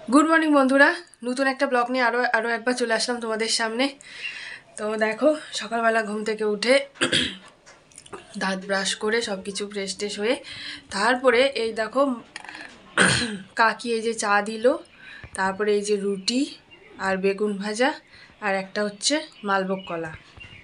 Good morning বন্ধুরা, নতুন একটা ব্লগ নিয়ে আরও একবার চলে আসলাম তোমাদের সামনে। তো দেখো, সকালবেলা ঘুম থেকে উঠে দাঁত ব্রাশ করে সব কিছু ফ্রেশ ট্রেশ হয়ে তারপরে এই দেখো কাকি এই যে চা দিল, তারপরে এই যে রুটি আর বেগুন ভাজা আর একটা হচ্ছে মালভোগ কলা।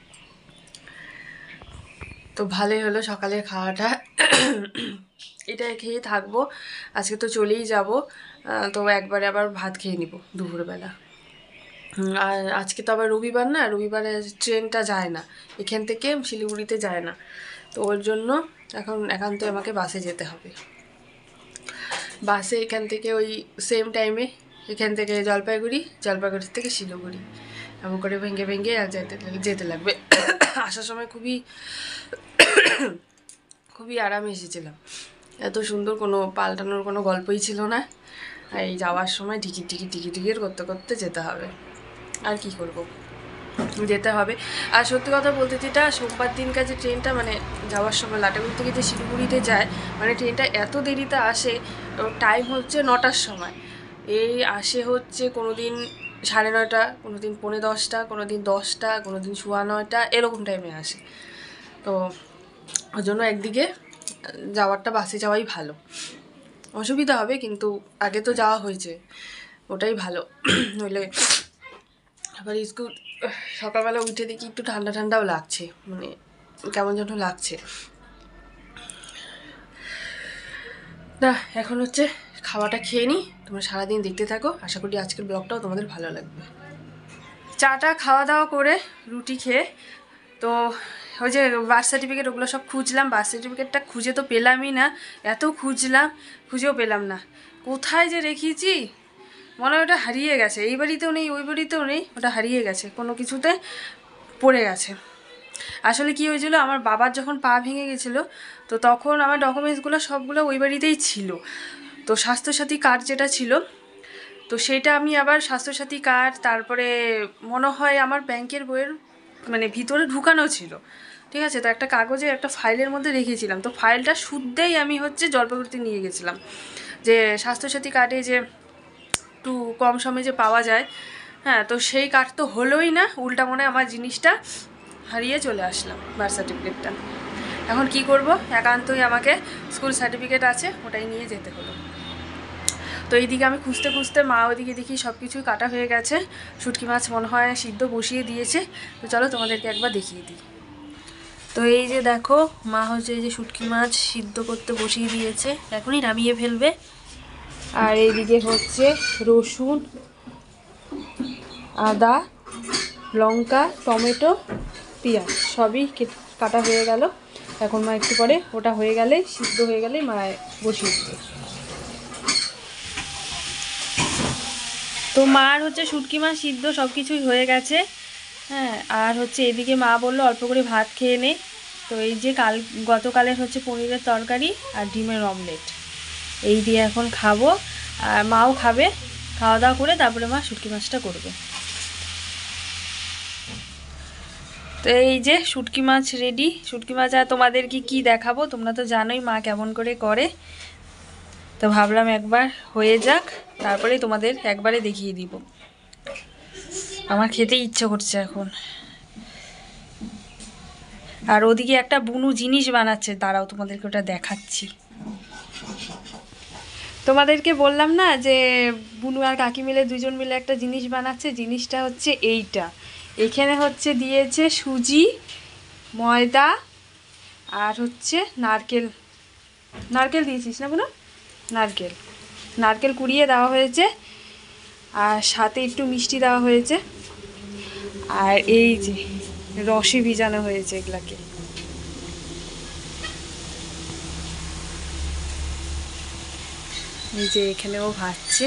তো ভালোই হলো সকালের খাওয়াটা। এটা খেয়ে থাকবো, আজকে তো চলেই যাব। তো একবারে আবার ভাত খেয়ে নিব দুপুরবেলা। আর আজকে তো আবার রবিবার না, রবিবারে ট্রেনটা যায় না, এখান থেকে শিলিগুড়িতে যায় না। তো ওর জন্য এখন একান্তই আমাকে বাসে যেতে হবে। বাসে এখান থেকে ওই সেম টাইমে এখান থেকে জলপাইগুড়ি, জলপাইগুড়ি থেকে শিলিগুড়ি এমন করে ভেঙে ভেঙে আর যেতে লাগবে। আসার সময় খুবই খুবই আরামে এসেছিলাম, এত সুন্দর কোনো পাল্টানোর কোনো গল্পই ছিল না। এই যাওয়ার সময় টিকিট করতে করতে যেতে হবে, আর কি করব, যেতে হবে। আর সত্যি কথা বলতে, যেটা সোমবার দিনকার যে ট্রেনটা মানে যাওয়ার সময় লাটাগুড়ি থেকে যে শিলিগুড়িতে যায়, মানে ট্রেনটা এত দেরিতে আসে। টাইম হচ্ছে 9টার সময়, এই আসে হচ্ছে কোনো দিন 9:30, কোনো দিন 9:45, কোনো দিন 10টা, কোনো দিন 9:15 এরকম টাইমে আসে। তো ওর জন্য একদিকে যাওয়ারটা বাসে যাওয়াই ভালো। অসুবিধা হবে কিন্তু আগে তো যাওয়া হয়েছে, ওটাই ভালো। নইলে আবার স্কুল সকালবেলা উঠে দেখি একটু ঠান্ডা ঠান্ডাও লাগছে, মানে কেমন যেন লাগছে না। এখন হচ্ছে খাওয়াটা খেয়ে নিই, তোমরা সারাদিন দেখতে থাকো, আশা করি আজকের ব্লগটাও তোমাদের ভালো লাগবে। চাটা খাওয়া দাওয়া করে রুটি খেয়ে তো ওই যে বার্থ সার্টিফিকেট ওগুলো সব খুঁজলাম, বার্থ সার্টিফিকেটটা খুঁজে তো পেলামই না, এত খুঁজলাম খুঁজেও পেলাম না, কোথায় যে রেখেছি মনে হয় ওটা হারিয়ে গেছে। এই বাড়িতেও নেই, ওই বাড়িতেও নেই, ওটা হারিয়ে গেছে, কোনো কিছুতে পড়ে গেছে। আসলে কি হয়েছিল, আমার বাবার যখন পা ভেঙে গেছিলো, তো তখন আমার ডকুমেন্টসগুলো সবগুলো ওই বাড়িতেই ছিল। তো স্বাস্থ্যসাথী কার্ড যেটা ছিল, তো সেটা আমি আবার স্বাস্থ্যসাথী কার্ড, তারপরে মনে হয় আমার ব্যাংকের বইয়ের মানে ভিতরে ঢুকানো ছিল, ঠিক আছে। তো একটা কাগজে একটা ফাইলের মধ্যে রেখেছিলাম, তো ফাইলটা শুদ্ধেই আমি হচ্ছে জলপাইগুড়িতে নিয়ে গেছিলাম, যে স্বাস্থ্যসাথী কার্ডে যে একটু কম সময়ে যে পাওয়া যায়, হ্যাঁ, তো সেই কার্ড তো হলোই না, উল্টা মনে আমার জিনিসটা হারিয়ে চলে আসলাম, বার্থ সার্টিফিকেটটা। এখন কি করব, একান্তই আমাকে স্কুল সার্টিফিকেট আছে, ওটাই নিয়ে যেতে হলো। তো এইদিকে আমি খুঁজতে খুঁজতে, মা ওইদিকে দেখি সব কিছুই কাটা হয়ে গেছে, শুটকি মাছ মনে হয় সিদ্ধ বসিয়ে দিয়েছে। তো চলো তোমাদেরকে একবার দেখিয়ে দিই। তো এই যে দেখো, মা হচ্ছে এই যে শুটকি মাছ সিদ্ধ করতে বসিয়ে দিয়েছে, এখনই নামিয়ে ফেলবে। আর এইদিকে হচ্ছে রসুন, আদা, লঙ্কা, টমেটো, পেঁয়াজ সবই কাটা হয়ে গেল। এখন মা একটু পরে ওটা হয়ে গেলে, সিদ্ধ হয়ে গেলেই মা বসিয়ে দিবে। তো মার হচ্ছে শুটকি মাছ সিদ্ধ সব কিছুই হয়ে গেছে, হ্যাঁ। আর হচ্ছে এদিকে মা বললো অল্প করে ভাত খেয়ে নে। তো এই যে গতকালের হচ্ছে পনিরের তরকারি আর ডিমের অমলেট, এই দিয়ে এখন খাবো, আর মাও খাবে। খাওয়া দাওয়া করে তারপরে মা শুটকি মাছটা করবে। তো এই যে শুটকি মাছ রেডি। শুটকি মাছ আর তোমাদেরকে কি দেখাবো, তোমরা তো জানোই মা কেমন করে করে। তো ভাবলাম একবার হয়ে যাক, তারপরে তোমাদের একবারে দেখিয়ে দিব। আমার খেতে ইচ্ছে করছে এখন। আর ওদিকে একটা বুনু জিনিস বানাচ্ছে, দাঁড়াও তোমাদেরকে ওটা দেখাচ্ছি। তোমাদেরকে বললাম না যে বুনু আর কাকি মিলে দুজন মিলে একটা জিনিস বানাচ্ছে, জিনিসটা হচ্ছে এইটা। এখানে হচ্ছে দিয়েছে সুজি, ময়দা আর হচ্ছে নারকেল। নারকেল দিয়েছিস না বুনু? নারকেল নারকেল কুড়িয়ে দেওয়া হয়েছে, আর সাথে একটু মিষ্টি দেওয়া হয়েছে, আর এই যে রসে ভিজানো হয়েছে এগুলাকে। এই যে এখানেও ভাজছে।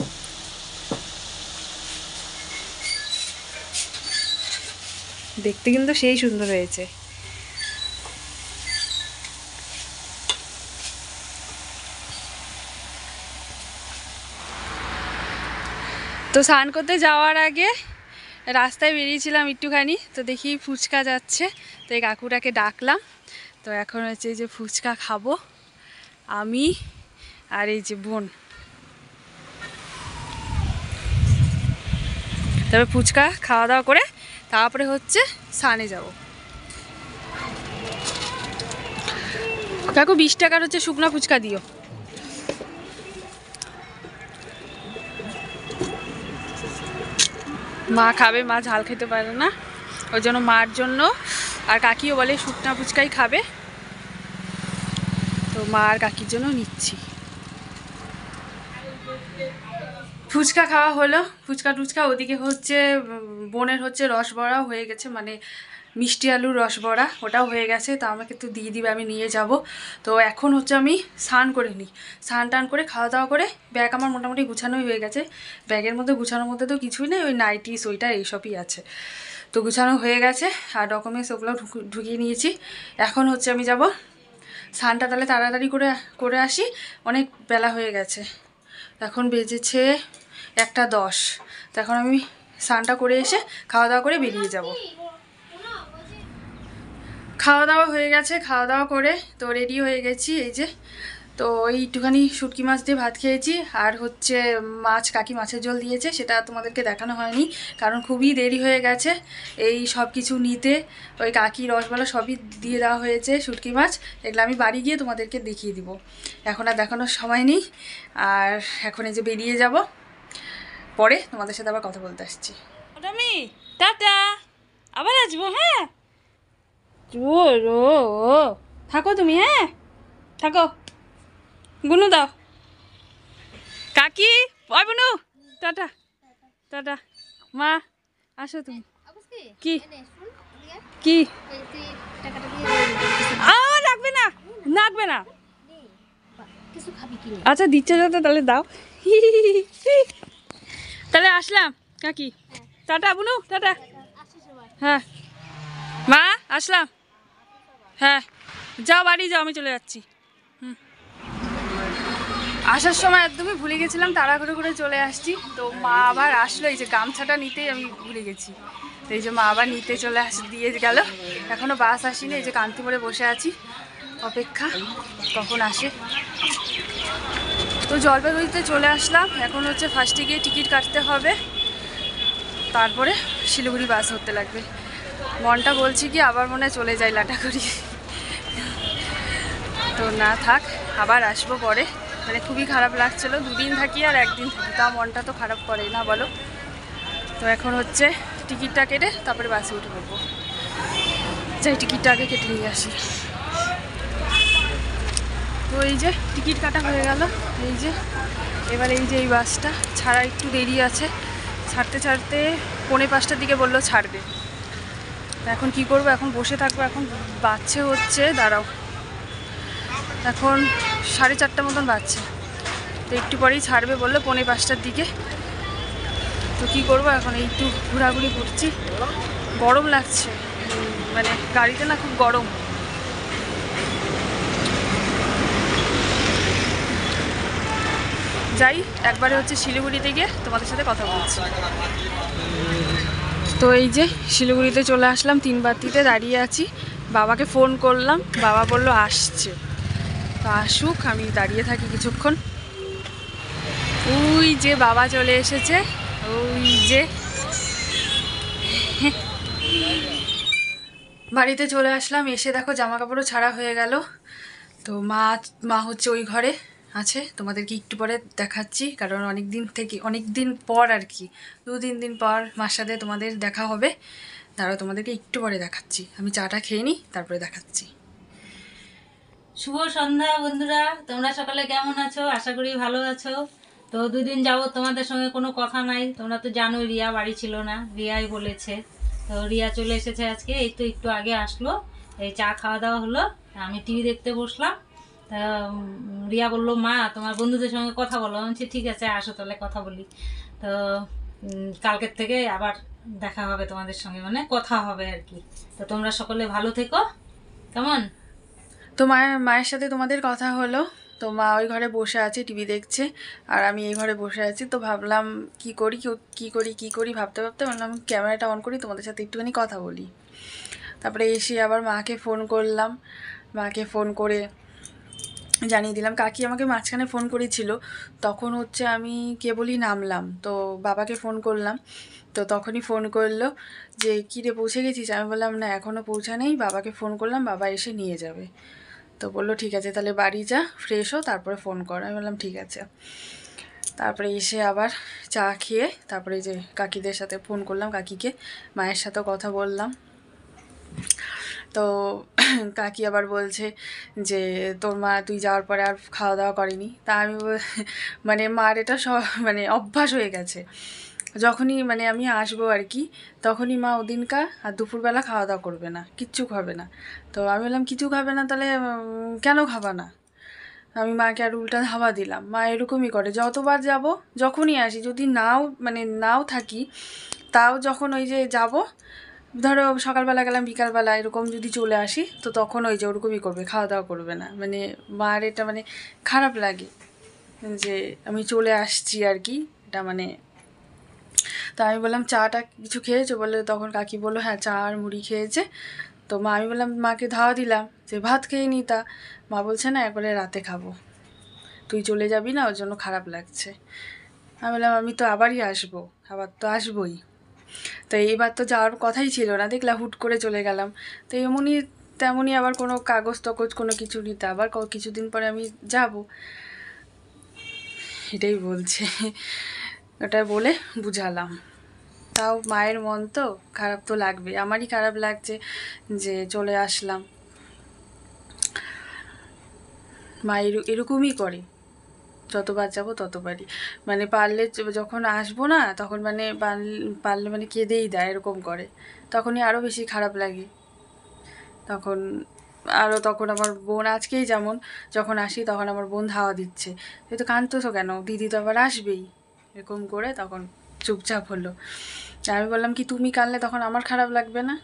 দেখতে কিন্তু সেই সুন্দর হয়েছে। তো স্নান করতে যাওয়ার আগে রাস্তায় বেরিয়েছিলাম একটুখানি, তো দেখি ফুচকা যাচ্ছে, তো এই কাকুটাকে ডাকলাম। তো এখন হচ্ছে এই যে ফুচকা খাবো আমি আর এই যে বোন। তবে ফুচকা খাওয়া দাওয়া করে তারপরে হচ্ছে স্নানে যাব। কাকু 20 টাকার হচ্ছে শুকনো ফুচকা দিও। মা খাবে, মা ঝাল খেতে পারে না, ওই জন্য মার জন্য আর কাকিও বলে শুকনা ফুচকাই খাবে, তো মা আর কাকির জন্য নিচ্ছি। ফুচকা খাওয়া হলো, ফুচকা টুচকা। ওদিকে হচ্ছে বোনের হচ্ছে রসবড়াও হয়ে গেছে, মানে মিষ্টি আলুর রসবড়া, ওটাও হয়ে গেছে। তো আমাকে তো দিয়ে দিবে, আমি নিয়ে যাব। তো এখন হচ্ছে আমি স্নান করে নিই, স্নান টান করে খাওয়া দাওয়া করে ব্যাগ আমার মোটামুটি গুছানোই হয়ে গেছে। ব্যাগের মধ্যে গুছানোর মধ্যে তো কিছুই নেই, ওই নাইটি সোয়েটার এইসবই আছে। তো গুছানো হয়ে গেছে আর ডকুমেন্টস ওগুলো ঢুকিয়ে নিয়েছি। এখন হচ্ছে আমি যাব স্নানটা, তাহলে তাড়াতাড়ি করে আসি, অনেক বেলা হয়ে গেছে। এখন বেজেছে 1:10। তো এখন আমি স্নানটা করে এসে খাওয়া দাওয়া করে বেরিয়ে যাব। খাওয়া দাওয়া হয়ে গেছে, খাওয়া দাওয়া করে তো রেডি হয়ে গেছি। এই যে তো একটুখানি শুটকি মাছ দিয়ে ভাত খেয়েছি, আর হচ্ছে কাকি মাছের ঝোল দিয়েছে, সেটা তোমাদেরকে দেখানো হয়নি কারণ খুবই দেরি হয়ে গেছে এই সব কিছু নিতে। ওই কাকি রসবালা সবই দিয়ে দেওয়া হয়েছে, শুটকি মাছ এগুলো আমি বাড়ি গিয়ে তোমাদেরকে দেখিয়ে দিব, এখন আর দেখানোর সময় নেই। আর এখন এই যে বেরিয়ে যাব, পরে তোমাদের সাথে আবার কথা বলতে আসছি। আমি টাটা, আবার আসবো। হ্যাঁ থাকো তুমি, হ্যাঁ থাকো। গুনু দাও কাকি, ওই বুনু টাটা টাটা। মা আসো তুমি। কি কি লাগবে না, লাগবে না। আচ্ছা দিচ্ছে যত, তাহলে দাও। তাহলে আসলাম কাকি, টাটা বুনু টাটা। হ্যাঁ মা আসলাম, হ্যাঁ যাও বাড়ি যাও, আমি চলে যাচ্ছি। আসার সময় একদমই ভুলে গেছিলাম, তাড়াহুড়ো করে চলে আসছি। তো মা আবার আসলো, এই যে গামছাটা নিতেই আমি ভুলে গেছি। তো এই যে মা আবার নিতে দিয়ে গেল। এখনও বাস আসেনি, এই যে কান্তিপুরে বসে আছি, অপেক্ষা কখন আসে। তো জলপাইগুড়িতে চলে আসলাম, এখন হচ্ছে ফার্স্টে গিয়ে টিকিট কাটতে হবে, তারপরে শিলিগুড়ি বাস ধরতে লাগবে। মনটা বলছি কি আবার মনে হয় চলে যাই লাটাগুড়ি, তো না থাক, আবার আসবো পরে। মানে খুবই খারাপ লাগছিলো, 2 দিন থাকি আর 1 দিন থাকি, তা মনটা তো খারাপ করেই না বলো। তো এখন হচ্ছে টিকিটটা কেটে তারপরে বাসে উঠে পড়বো। যাই টিকিটটা আগে কেটে নিয়ে আসি। তো এই যে টিকিট কাটা হয়ে গেল, এই যে এবার এই যে এই বাসটা ছাড়া একটু দেরি আছে, ছাড়তে 4:45টার দিকে বললো ছাড়বে। এখন কি করব, এখন বসে থাকবো, এখন বাজছে হচ্ছে, দাঁড়াও, এখন 4:30 মতন বাজছে। তো একটু পরেই ছাড়বে বললো 4:45টার দিকে। তো কি করব, এখন এই একটু ঘোরাঘুরি করছি, গরম লাগছে, মানে গাড়িতে না খুব গরম। যাই একবারে হচ্ছে শিলিগুড়িতে গিয়ে তোমাদের সাথে কথা বলছি। তো এই যে শিলিগুড়িতে চলে আসলাম, 3 বাতিতে দাঁড়িয়ে আছি। বাবাকে ফোন করলাম, বাবা বললো আসছে, তো আসুক, আমি দাঁড়িয়ে থাকি কিছুক্ষণ। ওই যে বাবা চলে এসেছে, ওই যে বাড়িতে চলে আসলাম। এসে দেখো জামা কাপড়ও ছাড়া হয়ে গেল। তো মা হচ্ছে ওই ঘরে আছে, তোমাদেরকে একটু পরে দেখাচ্ছি, কারণ অনেক দিন পর আর কি, 2-3 দিন পর মার সাথে তোমাদের দেখা হবে। দাঁড়াও তোমাদেরকে একটু পরে দেখাচ্ছি, আমি চাটা খেয়ে নিই তারপরে দেখাচ্ছি। শুভ সন্ধ্যা বন্ধুরা, তোমরা সকালে কেমন আছো? আশা করি ভালো আছো। তো 2 দিন যাবো তোমাদের সঙ্গে কোনো কথা নাই, তোমরা তো জানোই রিয়া বাড়ি ছিল না, রিয়াই বলেছে। তো রিয়া চলে এসেছে আজকে, এই তো একটু আগে আসলো, এই চা খাওয়া দাওয়া হলো, আমি টিভি দেখতে বসলাম। তা রিয়া বললো মা তোমার বন্ধুদের সঙ্গে কথা বলো, আমি বলছি ঠিক আছে আসো তাহলে কথা বলি। তো কালকের থেকে আবার দেখা হবে তোমাদের সঙ্গে, মানে কথা হবে আর কি। তো তোমরা সকলে ভালো থেকো, কেমন? তো মায়ের সাথে তোমাদের কথা হলো। তো মা ওই ঘরে বসে আছে, টিভি দেখছে, আর আমি এই ঘরে বসে আছি। তো ভাবলাম কি করি ভাবতে ভাবতে ভাবলাম ক্যামেরাটা অন করি, তোমাদের সাথে একটুখানি কথা বলি। তারপরে এসে আবার মাকে ফোন করলাম, মাকে ফোন করে জানিয়ে দিলাম। কাকি আমাকে মাঝখানে ফোন করেছিল, তখন হচ্ছে আমি কেবলই নামলাম, তো বাবাকে ফোন করলাম, তো তখনই ফোন করলো যে কী রে পৌঁছে গেছিস? আমি বললাম না এখনও পৌঁছা নেই, বাবাকে ফোন করলাম, বাবা এসে নিয়ে যাবে। তো বললো ঠিক আছে তাহলে বাড়ি যা, ফ্রেশ হো, তারপরে ফোন কর। আমি বললাম ঠিক আছে। তারপরে এসে আবার চা খেয়ে তারপরে যে কাকিদের সাথে ফোন করলাম, কাকিকে, মায়ের সাথেও কথা বললাম। তো কাকি আবার বলছে যে তোর মা তুই যাওয়ার পরে আর খাওয়া দাওয়া করেনি। তা আমি মানে মার এটা মানে অভ্যাস হয়ে গেছে, যখনই মানে আমি আসবো আর কি, তখনই মা ওদিনকার আর দুপুরবেলা খাওয়া দাওয়া করবে না, কিচ্ছু খাবে না। তো আমি বললাম কিছু খাবে না তাহলে কেন খাবা না? আমি মাকে আর উল্টা ধাবা দিলাম। মা এরকমই করে, যতবার যাব, যখনই আসি, যদি নাও থাকি, তাও যখন ওই যে যাব, ধরো সকালবেলা গেলাম, বিকালবেলা এরকম যদি চলে আসি, তো তখন ওই যে ওরকমই করবে, খাওয়া দাওয়া করবে না। মানে মার এটা মানে খারাপ লাগে যে আমি চলে আসছি আর কি, এটা মানে। তো আমি বললাম চাটা কিছু খেয়েছো? বলে তখন কাকি বললো হ্যাঁ চা আর মুড়ি খেয়েছে। তো আমি বললাম মাকে ধাওয়া দিলাম যে ভাত খেয়ে নি। তা মা বলছে না একবারে রাতে খাবো, তুই চলে যাবি না, ওর জন্য খারাপ লাগছে। আমি বললাম আমি তো আবারই আসবো, আবার তো আসবোই। তো এইবার তো যাওয়ার কথাই ছিল না, দেখলাম হুট করে চলে গেলাম। তো এমনই তেমনই আবার কোনো কাগজ টগজ কোনো কিছু নিতে আবার কিছুদিন পরে আমি যাব, এটাই বলছে। ওটা বলে বুঝালাম। তাও মায়ের মন তো খারাপ তো লাগবে, আমারই খারাপ লাগছে যে চলে আসলাম। মা এরকমই করে, যতবার যাবো ততবারই, মানে পারলে যখন আসবো না তখন মানে পারলে মানে কেঁদেই দেয়, এরকম করে। তখনই আরও বেশি খারাপ লাগে। তখন আমার বোন, আজকেই যেমন যখন আসি তখন আমার বোন ধাওয়া দিচ্ছে, তুই তো কাঁদতেছো কেন, দিদি তো আবার আসবেই, এরকম করে তখন চুপচাপ হলো। আমি বললাম কি তুমি কাঁদলে তখন আমার খারাপ লাগবে না?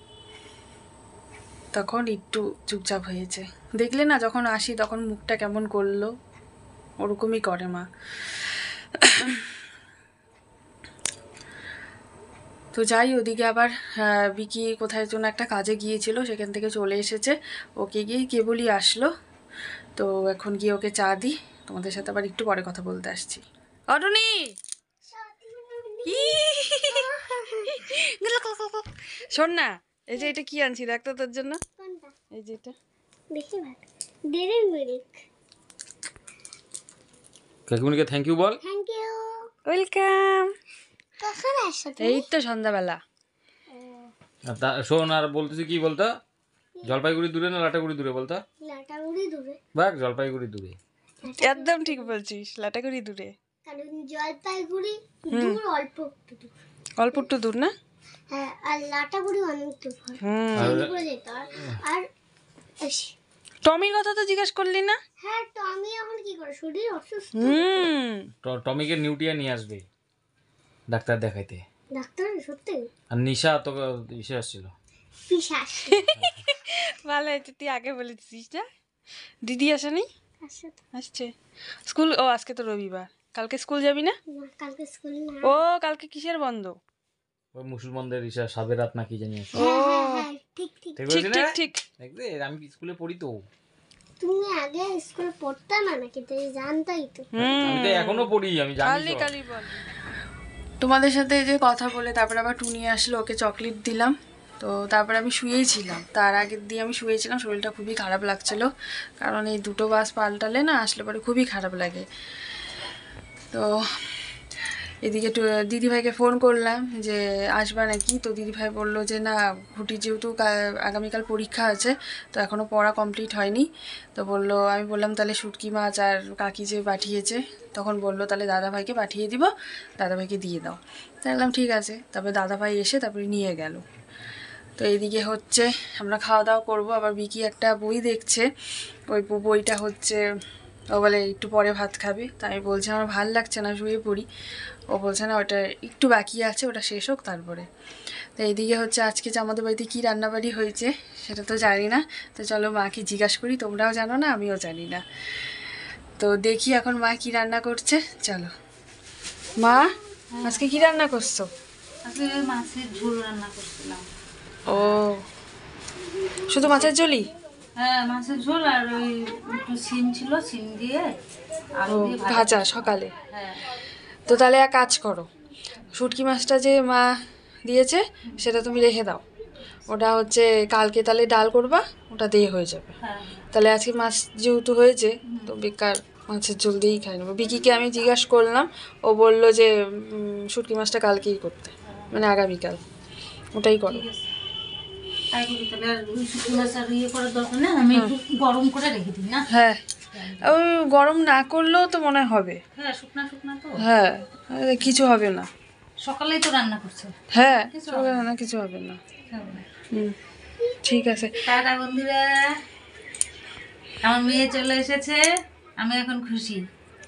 তখন একটু চুপচাপ হয়েছে। দেখলে না যখন আসি তখন মুখটা কেমন করলো, ওরকমই করে মা। তো যাই, ওদিকে আবার বিকি কোথায় জন্য একটা কাজে গিয়েছিল, সেখান থেকে চলে এসেছে, ওকে গিয়ে কেবলই আসলো। তো এখন গিয়ে ওকে চা দিই, তোমাদের সাথে আবার একটু পরে কথা বলতে আসছি। অটুনি শোন না, এই যে এটা কি আনছি দেখতো তোর জন্য, এই যে এটা বেশি ভালো ডেরি মিল্ক। কাকিমণিকে থ্যাংক ইউ বল। Thank you. ওয়েলকাম। কখন আসছো তুমি? এই তো সন্ধ্যাবেলা। শোন আর বলতেছি কি বলতো, জলপাইগুড়ি দূরে না লাটাগুড়ি দূরে বলতো? লাটাগুড়ি দূরে। বাহ, জলপাইগুড়ি দূরে। একদম ঠিক বলছিস, লাটাগুড়ি দূরে। কারণ জলপাইগুড়ি দূর, অল্প একটু দূর। অল্প একটু দূর না? হ্যাঁ, আর লাটাগুড়ি অনেক দূর হয়। আর করে যেতে হয়। আর টমির কথা তো জিজ্ঞেস করলি না? হ্যাঁ, তো আমি এখন কি করে, শরীর অসুস্থ। টমিকে নিউটিয়া নিয়ে আসবে ডাক্তার দেখাইতে। ডাক্তার সত্যি? আর নিশা তো ইসে আসছিল। পিশাচ। ভালো হয়েছে তুই আগে বলেছিস না। দিদি আসেনি? আসছে তো। আসছে স্কুল, ও আজকে তো রবিবার, কালকে স্কুল যাবি না? না, কালকে স্কুল না। ও কালকে কিসের বন্ধ? ওই মুসলমানদের ইসা সাবেরাত না কি জানি আছে। হ্যাঁ হ্যাঁ হ্যাঁ, ঠিক ঠিক। ঠিক ঠিক বলছি না? ঠিক ঠিক। দেখবে আমি স্কুলে পড়ি তো। তুমি আগে স্কুল পড়তে না নাকি, তুই জানতাই তো। আমি তো এখনো পড়ি, আমি জানি কালি তো। কালি বল। তোমাদের সাথে এই যে কথা বলে তারপর আবার টুনি আসলো, ওকে চকলেট দিলাম। তো তারপর আমি শুয়েই ছিলাম, তার আগের দিয়ে আমি শুয়েছিলাম, শরীরটা খুবই খারাপ লাগছিল, কারণ এই দুটো বাস পাল্টালে না আসলে পরে খুবই খারাপ লাগে। তো এদিকে দিদিভাইকে ফোন করলাম যে আসবা নাকি, তো দিদিভাই বললো যে না, ঘুটি যেহেতু আগামীকাল পরীক্ষা আছে, তো এখনও পড়া কমপ্লিট হয়নি। তো বললো, আমি বললাম তাহলে শুটকি মাছ আর কাকি যে পাঠিয়েছে, তখন বললো তাহলে দাদাভাইকে পাঠিয়ে দিব, দাদাভাইকে দিয়ে দাও। তাই বললাম ঠিক আছে। তারপরে দাদাভাই এসে তারপরে নিয়ে গেল। তো এইদিকে হচ্ছে আমরা খাওয়া দাওয়া করবো, আবার বিকি একটা বই দেখছে, ওই বইটা হচ্ছে ও বলে একটু পরে ভাত খাবে। তাই আমি বলছি আমার ভাল লাগছে না, শুয়ে পড়ি। ও বলছে না ওটা একটু বাকি আছে, ওটা শেষ হোক তারপরে। তো এইদিকে হচ্ছে আজকে যে আমাদের বাড়িতে কী রান্নাবাড়ি হয়েছে সেটা তো জানি না, তো চলো মাকে জিজ্ঞাসা করি, তোমরাও জানো না আমিও জানি না। তো দেখি এখন মা কি রান্না করছে, চলো। মা আজকে কি রান্না করছো? আজকে মাছের ঝোল রান্না করছিলাম। ও শুধু মাছের ঝোলই? হ্যাঁ, মাছের ঝোল আর ওই একটু সিম ছিল, সিম দিয়ে আলু দিয়ে ভাজা সকালে। হ্যাঁ। তো তাহলে এক কাজ করো, শুটকি মাছটা যে মা দিয়েছে সেটা তুমি রেখে দাও, ওটা হচ্ছে কালকে তাহলে ডাল করবা, ওটা দিয়ে হয়ে যাবে। হ্যাঁ, তাহলে আজকে মাছ যেহেতু হয়েছে তো বেকার মাছের ঝোল দিয়েই খাই নেবো। বিকিকে আমি জিজ্ঞাসা করলাম, ও বললো যে শুটকি মাছটা কালকেই করতে, মানে আগামীকাল, ওটাই করো। ঠিক আছে, তাই করি তাহলে। আর ওই শুকনো মাছ আর ইয়ে করার দরকার নেই, আমি একটু গরম করে রেখে দিই না। হ্যাঁ, ওই গরম না করলেও তো মনে হয় হবে। হ্যাঁ, শুকনা শুকনা তো। হ্যাঁ, কিছু হবে না। সকালেই তো রান্না করছে। হ্যাঁ, কিছু চলে হবে না, কিছু হবে না। হবে না। হুম, ঠিক আছে। টাটা বন্ধুরা, আমার মেয়ে চলে এসেছে, আমি এখন খুশি।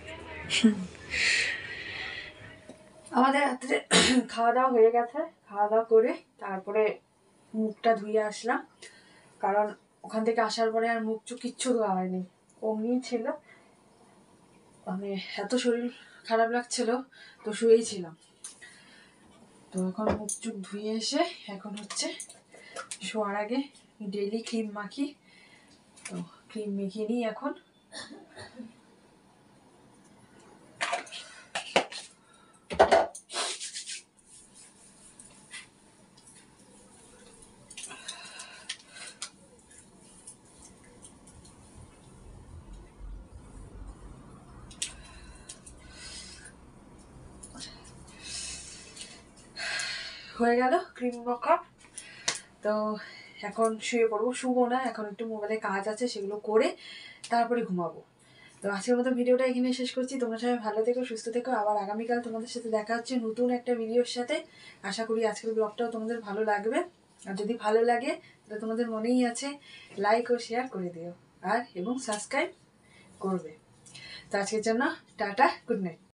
আমাদের রাত্রে খাওয়া দাওয়া হয়ে গেছে, খাওয়া দাওয়া করে তারপরে মুখটা ধুয়ে আসলাম, কারণ ওখান থেকে আসার পরে আর মুখ চুখ কিচ্ছু ধোয়া হয়নি, অমনি ছিল, মানে এত শরীর খারাপ লাগছিল, তো শুয়েই ছিলাম। তো এখন মুখ চুখ ধুয়ে এসে এখন হচ্ছে শোয়ার আগে ডেইলি ক্রিম মাখি, তো ক্রিম মেখে নিই এখন। হয়ে গেল ক্রিম মাখা, তো এখন শুয়ে পড়বো, শুবো না, এখন একটু মোবাইলে কাজ আছে সেগুলো করে তারপরে ঘুমাবো। তো আজকের মতো ভিডিওটা এখানে শেষ করছি, তোমরা সবাই ভালো থেকো, সুস্থ থেকো, আবার আগামীকাল তোমাদের সাথে দেখা হচ্ছে নতুন একটা ভিডিওর সাথে। আশা করি আজকের ব্লগটাও তোমাদের ভালো লাগবে, আর যদি ভালো লাগে তাহলে তোমাদের মনেই আছে লাইক ও শেয়ার করে দিও, আর এবং সাবস্ক্রাইব করবে। তো আজকের জন্য টাটা, গুড নাইট।